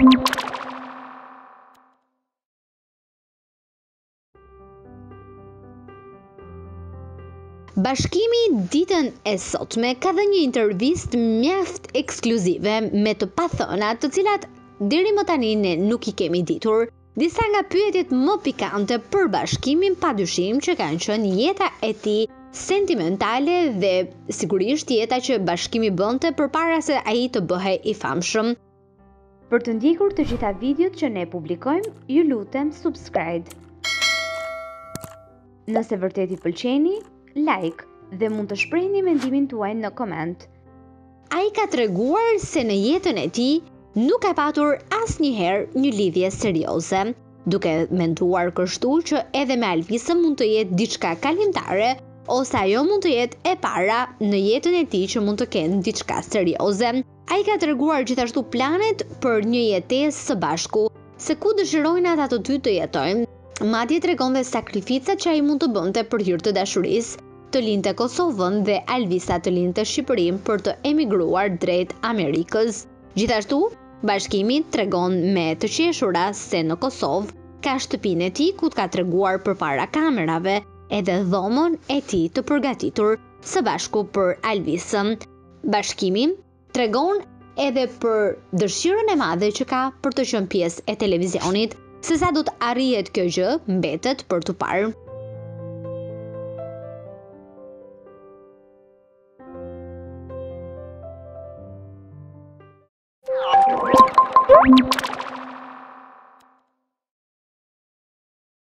Bashkimi ditën e sotme ka dhënë një intervistë mjaft ekskluzive me të pathëna, të cilat deri më tani ne nuk i kemi ditur. Disa nga pyetjet më pikante për Bashkimin padyshim që kanë qenë jeta e tij sentimentale dhe sigurisht jeta që Bashkimi bënte përpara se ai të bëhej i famshëm. Për të ndjekur të gjitha videot që ne publikojmë, ju lutem subscribe. Nëse vërtet i pëlqeni, like dhe mund të shprehni mendimin tuaj në koment. Ai ka treguar se në jetën e tij nuk ka patur asnjëherë një lidhje serioze, duke menduar kështu që edhe me Alvisën mund të jetë diçka kalimtare ose ajo mund të jetë e para në jetën e tij që mund të kenë diçka serioze. Ai ka treguar gjithashtu planet për një jetesë së bashku, se ku dëshirojnë ata të dy të jetojnë. Madje tregon dhe sakrificat që ai mund të bënte për hir të dashurisë, të linte Kosovën dhe Alvisa të linte Shqipërinë për të emigruar drejt Amerikës. Gjithashtu, Bashkimi tregon me të qeshura se në Kosovë ka shtëpinë e tij ku ka treguar përpara kamerave, edhe dhomën e tij të përgatitur së bashku për Alvisën. Bashkimi tregon edhe për dëshirën e madhe që ka për të qenë pjesë e televizionit. Se sa do të arrihet kjo gjë, mbetet për të parë.